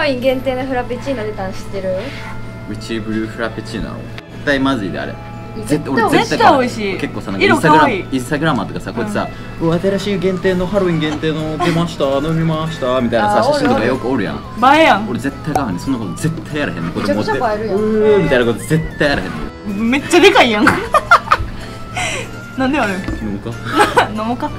ロウィン限定のフラペチーノ出たん知ってる？ うちブルーフラペチーノなの？絶対まずいであれ。 絶対美味しい。 結構さ、なんかインスタグラマーとかさ、こうやってさ、新しい限定のハロウィン限定の出ました飲みましたみたいなさ写真とかよくおるやん。 映えやん。 俺絶対がんねん、そんなこと絶対やらへんねん。これ持ってめちゃくちゃ映えるやん。 みたいなこと絶対やらへんねん。 めっちゃでかいやん。なんである？ 飲むか？ 飲もうか。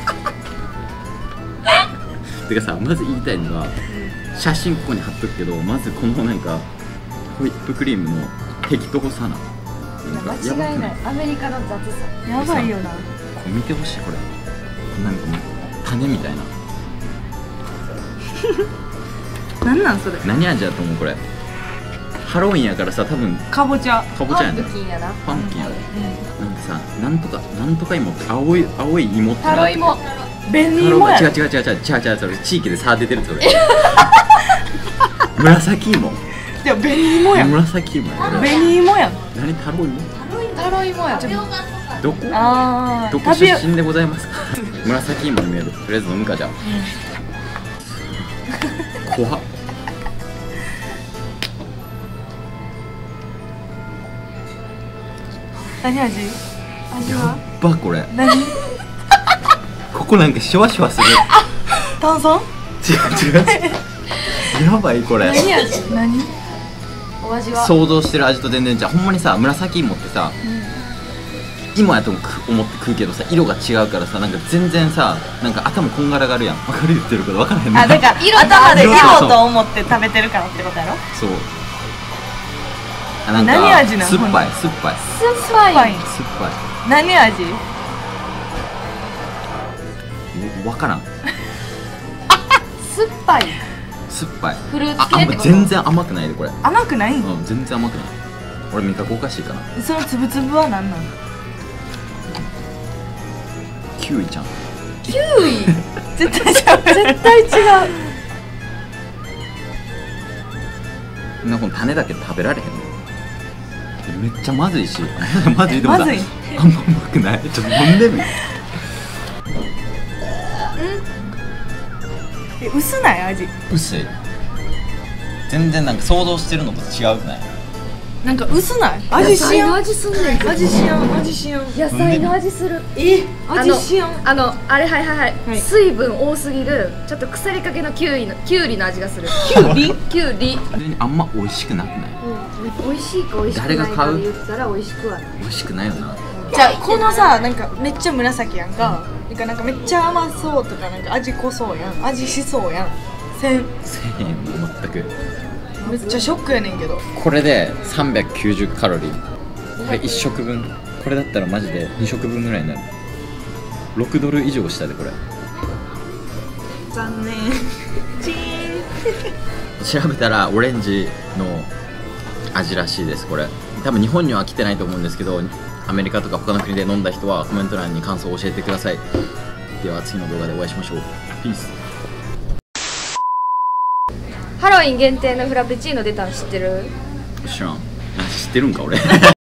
てかさ、まず言いたいのが、写真ここに貼っとくけど、まずこのなんかホイップクリームの適当さな。 間違いない。アメリカの雑さ。 やばいよな。 これ見てほしい、これ。なんかもう種みたいな。 なんなんそれ。 何味だと思うこれ。ハロウィンやからさ、多分かぼちゃ。 かぼちゃやね。 パンプキンやな。 パンプキンやね。なんかさ、なんとか芋って青い芋ってタロイモ。 紅芋や。 違う、それ地域で差出てるそれ。紫芋。 いや紅芋やん。 紫芋や。 紅芋やん。 何タロイモ？ タロイモや。 どこ出身でございますか？紫芋に見える。とりあえず飲むかじゃあ。怖っ。 何味？味は？ やっばこれ。 何？ ここなんかシュワシュワする。 炭酸？ 違う。やばいこれ。 何味？ 何？ お味は？ 想像してる味と全然違う。ほんまにさ、紫芋ってさ、芋やと思って食うけどさ、色が違うからさ、なんか全然さ、なんか頭こんがらがるやん。分かる言ってること分からへんねん。 あ、だから頭で芋と思って食べてるからってことやろ？ そう。なんか何味なの？ 酸っぱい。 酸っぱい。 酸っぱい。 何味？ 分からん。 酸っぱい。 酸っぱい。 フルーツ系ってこと？ 全然甘くないでこれ。 甘くないん？ うん、全然甘くない。俺味覚おかしいかな。 そのつぶつぶは何なの？ キウイちゃん。 キウイ。 絶対ちゃう。 絶対違う。 なんかこの種だけ食べられへんの。めっちゃまずいし。まずいでもさ、 まずい。 あんまうまくない。ちょっと飲んでみ。 薄ない味？ 薄い。全然なんか想像してるのと違うくない？ なんか薄ない？味しやん。 味すんねんけど。 味しやん。味しやん。 野菜の味する。 味しやん。 あれはい、水分多すぎるちょっと腐りかけのキュウリの味がする。キュウリあんま美味しくなくない？ 美味しいか美味しくないかで言ったら美味しくはない。 美味しくないよな。 じゃあこのさ、なんかめっちゃ紫やんか。なんかめっちゃ甘そうとか、なんか味濃そうやん。味しそうやん。1000 円も全く。 めっちゃショックやねんけど。 これで390カロリー。これ1食分。これだったらマジで2食分ぐらいになる。6ドル以上したでこれ。 残念。チーン。 調べたらオレンジの味らしいです。これ多分日本には来てないと思うんですけど、アメリカとか他の国で飲んだ人はコメント欄に感想を教えてください。では次の動画でお会いしましょう。ピース。 ハロウィン限定のフラペチーノ出たん知ってる？ 知らん。知ってるんか俺。